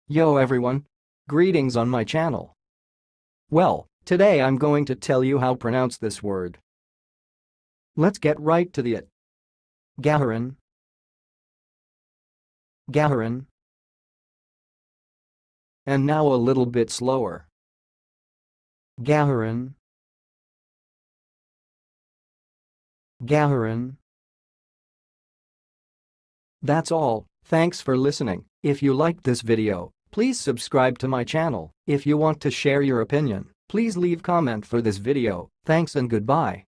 Yo everyone! Greetings on my channel. Well, today I'm going to tell you how to pronounce this word. Let's get right to it. Gaherin. Gaherin. And now a little bit slower. Gaherin. Gaherin. That's all. Thanks for listening. If you liked this video, please subscribe to my channel. If you want to share your opinion, please leave comment for this video. Thanks and goodbye.